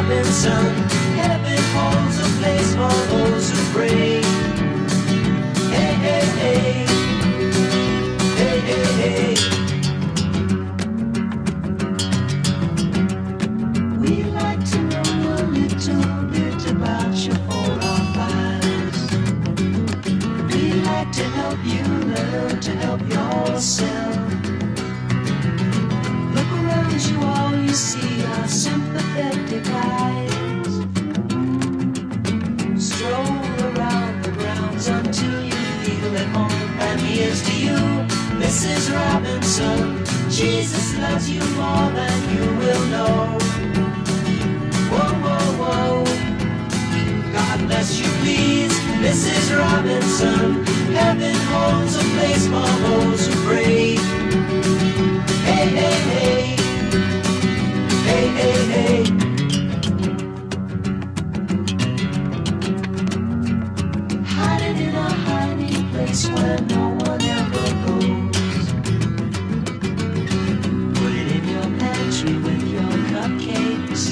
Robinson. Heaven holds a place for those who pray. Hey, hey, hey. Hey, hey, hey. We like to know a little bit about your profiles. We like to help you learn to help yourself. Look around you, all you see are sympathetic eyes. Stroll around the grounds until you feel at home. And here's to you, Mrs. Robinson. Jesus loves you more than you will know. Whoa, whoa, whoa. God bless you, please, Mrs. Robinson. Heaven holds a place for those who pray. Hey, hey, hey. Hey, hey, hey. Hiding in a hiding place where no one ever goes. Put it in your pantry with your cupcakes.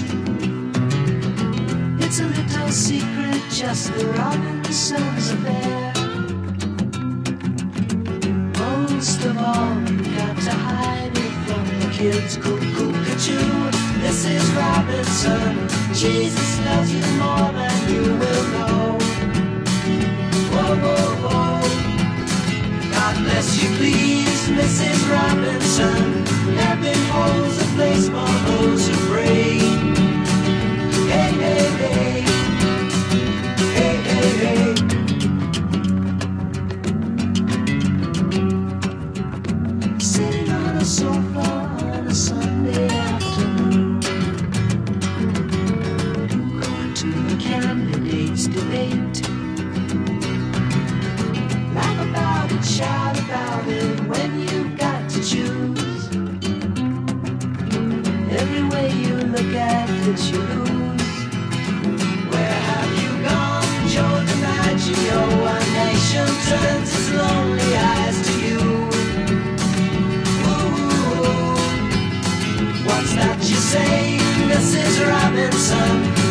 It's a little secret, just the Robinsons affair. Most of all, you've got to hide it from the kids. Cuckoo-cuckoo, Mrs. Robinson. Jesus loves you more than you will know. Whoa, whoa, whoa. God bless you, please, Mrs. Robinson. Heaven holds a place for those who pray. Hey, hey, hey. Hey, hey, hey. Sitting on a sofa on a Sunday afternoon, going to the candidates' debate. Laugh about it, shout about it when you've got to choose. Every way you look at it, you lose. Where have you gone, Joe DiMaggio? Our nation turns its lonely eyes to you. Ooh, what's that you say, Mrs. Robinson?